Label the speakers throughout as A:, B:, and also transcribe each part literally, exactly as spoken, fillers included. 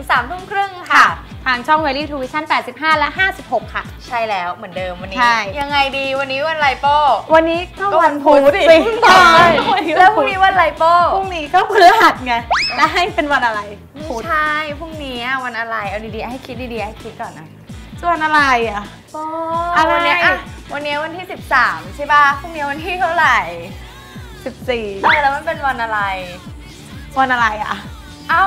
A: สามทุ่มครึ่งค่ะ
B: ทางช่อง Value to Vision แปดสิบห้าและห้าสิบหกค่ะ
A: ใช่แล้วเหมือนเดิมวันนี้ยังไงดีวันนี้วันไรโป้
B: วันนี้ก็วันพุธสิ
A: ใช่แล้วพรุ่งนี้วันไรโป้
B: พรุ่งนี้ก็พฤหัสไงแล้วให้เป็นวันอะไร
A: ไม่ใช่พรุ่งนี้วันอะไรเอาดีๆให้คิดดีๆให้คิดก่อนนะ
B: วันอะไรอ่ะ
A: โป้วันนี้อ่ะวันนี้วันที่สิบสามใช่ป่ะพรุ่งนี้วันที่เท่าไหร่
B: สิบสี่
A: เออแล้วมันเป็นวันอะไร
B: วันอะไรอ่ะ
A: เอ้า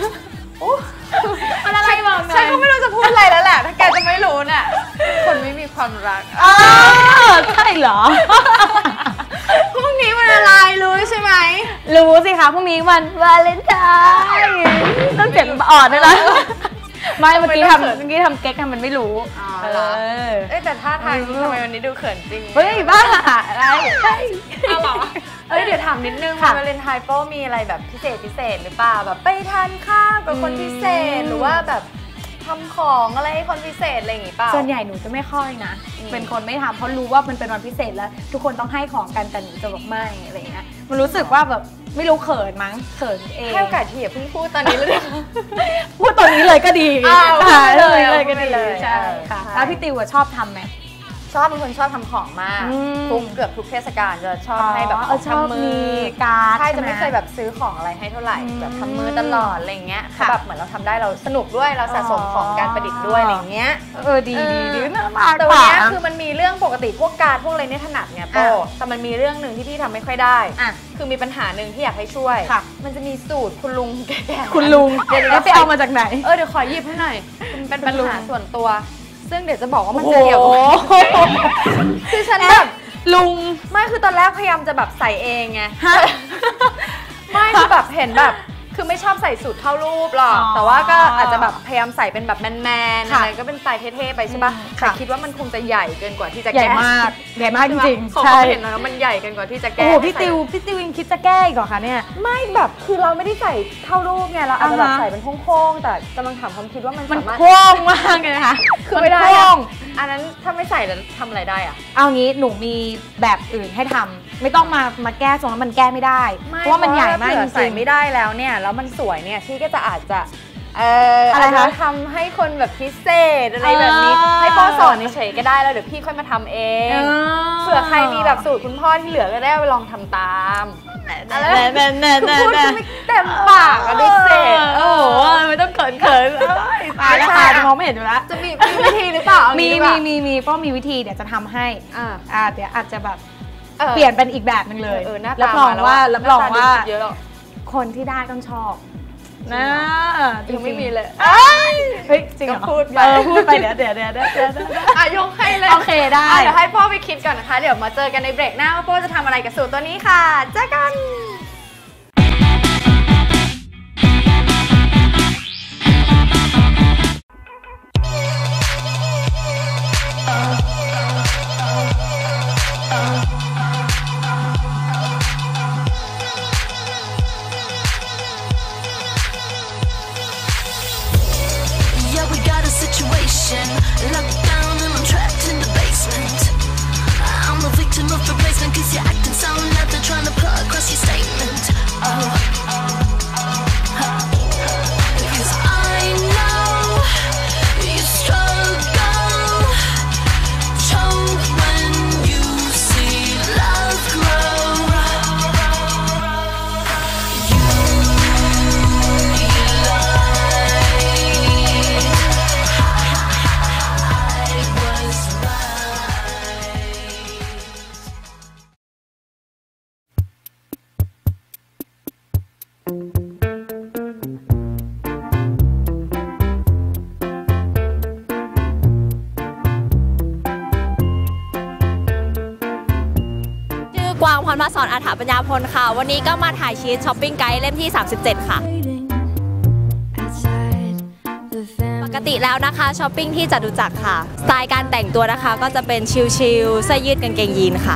B: วันอะไรบอกหน่อย
A: ฉันก็ไม่รู้จะพูดอะไรแล้วแหละถ้าแกจะไม่รู้น่ะคนไม่มีความรัก
B: อ๋อใช่เหรอ
A: พรุ่งนี้วันอะไรรู้ใช่ไหม
B: รู้สิคะพรุ่งนี้วันวาเลนไทน์ต้องเสียงอ่อนด้วยนะไม่เมื่อกี้ทำเมื่อกี้ทำเก๊กทำมันไม่รู้
A: เออเอ้แต่ท่าทางทำไมวันนี้ดูเขินจริง
B: เฮ้ยบ้าอะไร
A: เอาหรอเอ้ยเดี๋ยวถามนิดนึงวาเลนไทน์โป้มีอะไรแบบพิเศษพิเศษหรือเปล่าแบบไปทานข้าวกับคนพิเศษหรือว่าแบบทำของอะไรคนพิเศษอะไรอย่างงี้เปล่า
B: ส่วนใหญ่หนูจะไม่ค่อยนะเป็นคนไม่ทำเพราะรู้ว่ามันเป็นวันพิเศษแล้วทุกคนต้องให้ของกันแต่หนูจะบอกไม่อะไรเงี้ยมันรู้สึกว่าแบบไม่รู้เขินมั้งเขินเอง
A: ให้โอกาสทีอย่าเพิ่งพูดตอนนี้เลย
B: พูดตอนนี้เลยก็ดี
A: เลย
B: เลยก็ดีใช่ค่ะแล้วพี่ติวชอบทำไหม
A: ชอบเป็นคนชอบทำของมากทุกเกือบทุกเทศกาลจะชอบให้แบบของทำมือ
B: การ
A: ใช่จะไม่เคยแบบซื้อของอะไรให้เท่าไหร่แบบทำมือตลอดอะไรเงี้ยเขาแบบเหมือนเราทำได้เราสนุกด้วยเราสะสมของการประดิษฐ์ด้วยอะไรเงี้ย
B: เออดีดีดีน่ารัก
A: แต่วันนี้คือมันมีเรื่องปกติพวกการพวกอะไรเนี่ยถนัดเนี่ยโป้แต่มันมีเรื่องหนึ่งที่พี่ทำไม่ค่อยได้คือมีปัญหาหนึ่งที่อยากให้ช่วยมันจะมีสูตรคุณลุงแก่ๆ
B: คุณลุงเดี๋ยวไปเอามาจากไหน
A: เออเดี๋ยวขอหยิบให้หน่อยเป็นปัญหาส่วนตัวซึ่งเดี๋ยวจะบอกว่ามันจะเกี่ยวคือฉันแบบ
B: ลุง
A: ไม่คือตอนแรกพยายามจะแบบใส่เองไงไม่คือแบบเห็นแบบคือไม่ชอบใส่สูตรเข้ารูปหรอกแต่ว่าก็อาจจะแบบพยายามใส่เป็นแบบแมนๆอะไรก็เป็นสไตล์เท่ๆไปใช่ป่ะแต่คิดว่ามันคงจะใหญ่เกินกว่าที่จะแก้
B: ใหญ่มากใหญ่มากจริง
A: ๆใช่เห็นแล้วมันใหญ่เกินกว่าที่จะแก้
B: โอ้พี่ติวพี่ติวยังคิดจะแก้อีกเหรอคะเนี่ย
A: ไม่แบบคือเราไม่ได้ใส่เท่ารูปไงเราอาจจะแบบใส่เป็นโค้งๆแต่กำลังถามความคิดว่ามัน
B: มันโค้งมากเลยนะคะ
A: คือไม่ได้อันนั้นถ้าไม่ใส่แล้วทำอะไรได้อะ
B: เอางี้หนูมีแบบอื่นให้ทำไม่ต้องมามาแก้ทรงแล้วมันแก้ไม่ได้เพราะว่ามันใหญ่มากจริง
A: ใส่ไม่ได้แล้วเนี่ยแล้วมันสวยเนี่ยพี่ก็จะอาจจะเอ่ออะไรคะทำให้คนแบบพิเศษอะไรแบบนี้ให้พ่อสอนเฉยๆก็ได้แล้วเดี๋ยวพี่ค่อยมาทำเองเผื่อใครมีแบบสูตรคุณพ่อที่เหลือก็ได้ไปลองทำตาม
B: อะไรคือ
A: พูดจะไม่เต็มปากอะดูเสร็จ
B: โอ้โหไม่ต้องเขินเขินตายแล้วตาจะมองไม่เห็นอยู่แล้ว
A: จะมีวิธีหรือเปล่า
B: มีมีมีมีก็มีวิธีเดี๋ยวจะทำให้อ่าเดี๋ยวอาจจะแบบเปลี่ยนเป็นอีกแบบนึงเลยรับรองว่ารับรองว่าคนที่ได้ต้องชอบนะ
A: ยังไม่มีเลย
B: เฮ้ยจริงเหรอ
A: พูดไป
B: พูดไปเดี๋ยวเดี๋ยวเดี๋ยวเดี๋ยว
A: อ่ะยกให้เลย
B: โอเคได้
A: เดี๋ยวให้พ่อไปคิดก่อนนะคะเดี๋ยวมาเจอกันในเบรกหน้าว่าพ่อจะทำอะไรกับสูตรตัวนี้ค่ะเจอกัน
C: Locked down and I'm trapped in the basement. I'm a victim of replacement cause you're acting so loud they're trying to put across your statement. Oh.
D: กวางพรมาสอนอาถรรพ์ปัญญาพลค่ะวันนี้ก็มาถ่ายชีทช้อปปิ้งไกด์เล่มที่สามสิบเจ็ดค่ะปกติแล้วนะคะช้อปปิ้งที่จตุจักรค่ะสไตล์การแต่งตัวนะคะก็จะเป็นชิลๆเสื้อยืดกางเกงยีนค่ะ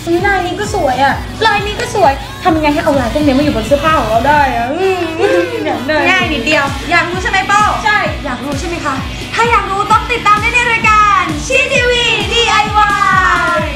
B: ลายนี้ก็สวยอ่ะลายนี้ก็สวยทำยังไงให้เอาลายพวกนี้มาอยู่บนเสื้อผ้าของเราได้อ่ะง่ายนิดเดียวอยากรู้ใช่ไหมโป้ใช่อยากรู้ใช่ไหมคะถ้าอยากรู้ต้องติดตามได้ในรายการชีทีวี ดี ไอ วาย